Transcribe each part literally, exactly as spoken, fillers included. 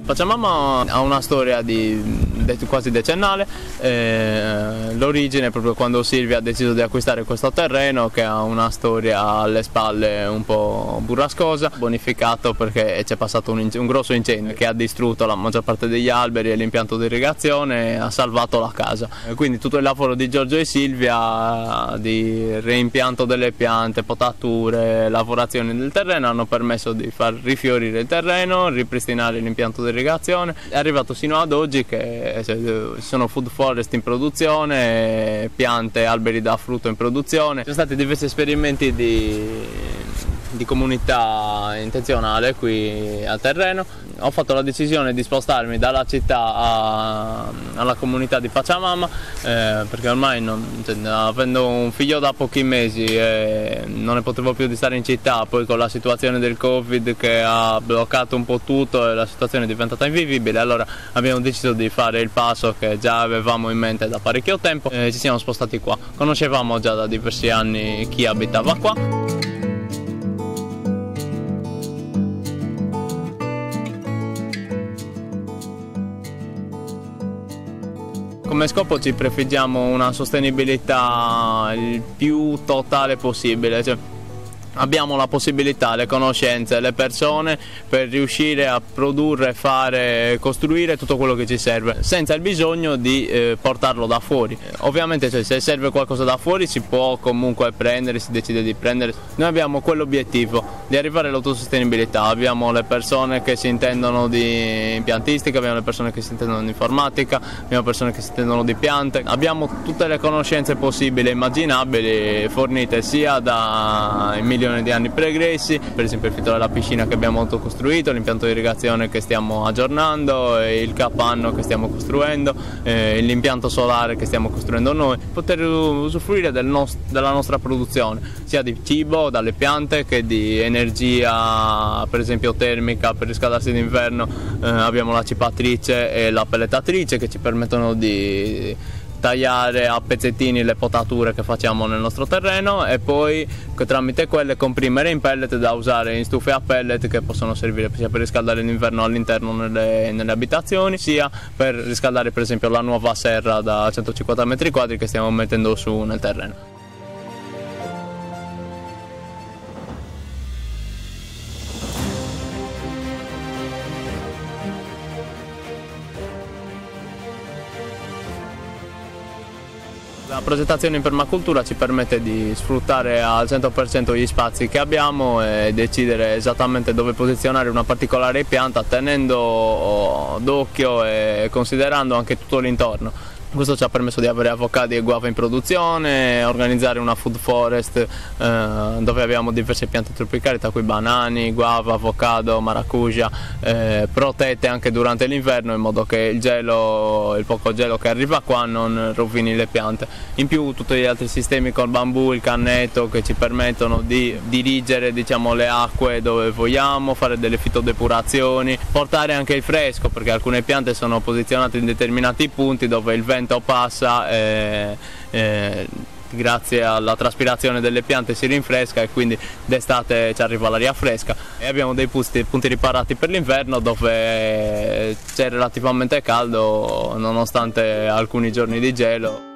Pachamama ha una storia di, di quasi decennale, eh, l'origine è proprio quando Silvia ha deciso di acquistare questo terreno che ha una storia alle spalle un po' burrascosa, bonificato perché c'è passato un, un grosso incendio che ha distrutto la maggior parte degli alberi e l'impianto di irrigazione e ha salvato la casa. Quindi tutto il lavoro di Giorgio e Silvia di reimpianto delle piante, potature, lavorazioni del terreno hanno permesso di far rifiorire il terreno, ripristinare l'impianto di irrigazione. È arrivato sino ad oggi che ci sono food forest in produzione, piante, alberi da frutto in produzione. Ci sono stati diversi esperimenti di, di comunità intenzionale qui al terreno. Ho fatto la decisione di spostarmi dalla città a, alla comunità di Pachamama eh, perché ormai non, cioè, avendo un figlio da pochi mesi eh, non ne potevo più di stare in città, poi con la situazione del Covid che ha bloccato un po' tutto e la situazione è diventata invivibile, allora abbiamo deciso di fare il passo che già avevamo in mente da parecchio tempo e ci siamo spostati qua. Conoscevamo già da diversi anni chi abitava qua. Come scopo ci prefiggiamo una sostenibilità il più totale possibile, cioè, abbiamo la possibilità, le conoscenze, le persone per riuscire a produrre, fare, costruire tutto quello che ci serve senza il bisogno di eh, portarlo da fuori. Ovviamente cioè, se serve qualcosa da fuori si può comunque prendere, si decide di prendere. Noi abbiamo quell'obiettivo di arrivare all'autosostenibilità, abbiamo le persone che si intendono di impiantistica, abbiamo le persone che si intendono di informatica, abbiamo persone che si intendono di piante, abbiamo tutte le conoscenze possibili e immaginabili fornite sia da milioni di anni pregressi, per esempio il fitto della piscina che abbiamo autocostruito, l'impianto di irrigazione che stiamo aggiornando, il capanno che stiamo costruendo, eh, l'impianto solare che stiamo costruendo noi, poter usufruire del nost- della nostra produzione, sia di cibo dalle piante che di energia per esempio termica per riscaldarsi d'inverno, eh, abbiamo la cipatrice e la pellettatrice che ci permettono di tagliare a pezzettini le potature che facciamo nel nostro terreno e poi tramite quelle comprimere in pellet da usare in stufe a pellet che possono servire sia per riscaldare l'inverno all'interno nelle, nelle abitazioni sia per riscaldare per esempio la nuova serra da centocinquanta metri quadri che stiamo mettendo su nel terreno. La progettazione in permacultura ci permette di sfruttare al cento per cento gli spazi che abbiamo e decidere esattamente dove posizionare una particolare pianta tenendo d'occhio e considerando anche tutto l'intorno. Questo ci ha permesso di avere avocado e guava in produzione, organizzare una food forest eh, dove abbiamo diverse piante tropicali, tra cui banani, guava, avocado, maracuja, eh, protette anche durante l'inverno in modo che il gelo, il poco gelo che arriva qua non rovini le piante. In più tutti gli altri sistemi col bambù, il cannetto che ci permettono di dirigere diciamo, le acque dove vogliamo, fare delle fitodepurazioni, portare anche il fresco perché alcune piante sono posizionate in determinati punti dove il vento passa e, e grazie alla traspirazione delle piante si rinfresca e quindi d'estate ci arriva l'aria fresca e abbiamo dei punti, punti riparati per l'inverno dove c'è relativamente caldo nonostante alcuni giorni di gelo.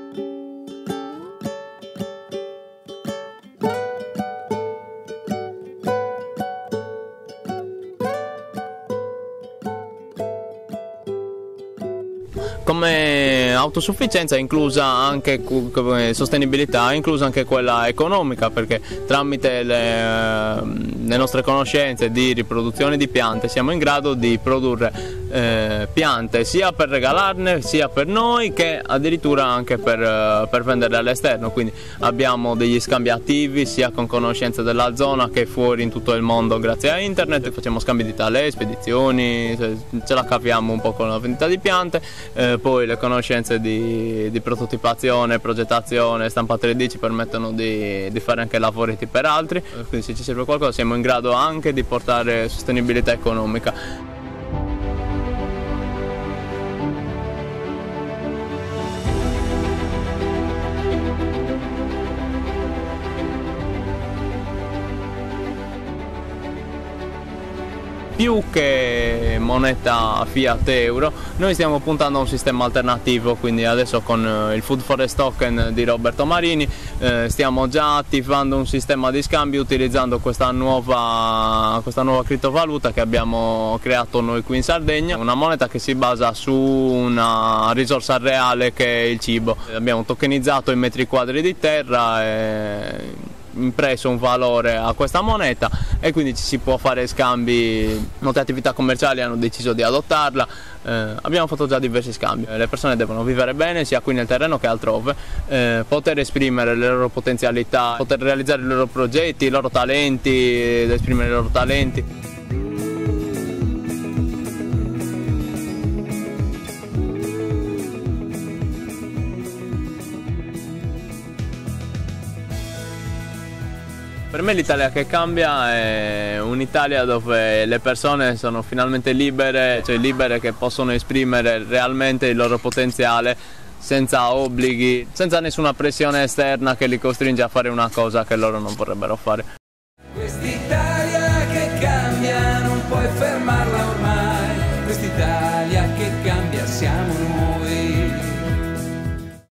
Come autosufficienza è inclusa anche come sostenibilità, è inclusa anche quella economica perché tramite le, le nostre conoscenze di riproduzione di piante siamo in grado di produrre eh, piante sia per regalarne sia per noi che addirittura anche per, per venderle all'esterno, quindi abbiamo degli scambi attivi sia con conoscenze della zona che fuori in tutto il mondo grazie a internet, facciamo scambi di tale, spedizioni, ce la caviamo un po' con la vendita di piante. Eh, poi le conoscenze di, di prototipazione, progettazione, stampa tre D ci permettono di, di fare anche lavoretti per altri, quindi se ci serve qualcosa siamo in grado anche di portare sostenibilità economica. più che moneta fiat euro noi stiamo puntando a un sistema alternativo, quindi adesso con il Food Forest Token di Roberto Marini eh, stiamo già attivando un sistema di scambio utilizzando questa nuova, questa nuova criptovaluta che abbiamo creato noi qui in Sardegna, una moneta che si basa su una risorsa reale che è il cibo. Abbiamo tokenizzato i metri quadri di terra e impresso un valore a questa moneta e quindi ci si può fare scambi. Molte attività commerciali hanno deciso di adottarla, eh, abbiamo fatto già diversi scambi. Le persone devono vivere bene sia qui nel terreno che altrove, eh, poter esprimere le loro potenzialità, poter realizzare i loro progetti, i loro talenti, ed esprimere i loro talenti. Per me l'Italia che cambia è un'Italia dove le persone sono finalmente libere, cioè libere che possono esprimere realmente il loro potenziale senza obblighi, senza nessuna pressione esterna che li costringe a fare una cosa che loro non vorrebbero fare. Quest'Italia che cambia non puoi fermarla ormai, quest'Italia che cambia